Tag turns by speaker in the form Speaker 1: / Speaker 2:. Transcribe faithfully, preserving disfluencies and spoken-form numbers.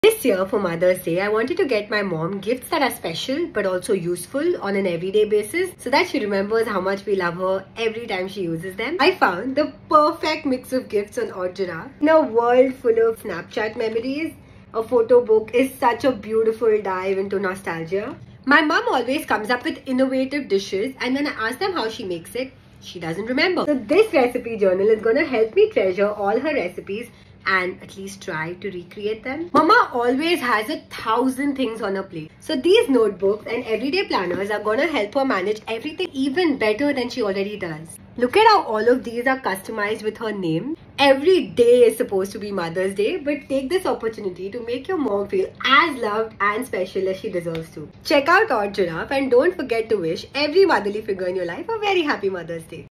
Speaker 1: This year for Mother's Day, I wanted to get my mom gifts that are special but also useful on an everyday basis so that she remembers how much we love her every time she uses them. I found the perfect mix of gifts on Odd Giraffe. In a world full of Snapchat memories, a photo book is such a beautiful dive into nostalgia. My mom always comes up with innovative dishes, and when I ask them how she makes it, she doesn't remember. So this recipe journal is going to help me treasure all her recipes and at least try to recreate them. Mama always has a thousand things on her plate. So these notebooks and everyday planners are gonna help her manage everything even better than she already does. Look at how all of these are customized with her name. Every day is supposed to be Mother's Day, but take this opportunity to make your mom feel as loved and special as she deserves to. Check out Odd Giraffe and don't forget to wish every motherly figure in your life a very happy Mother's Day.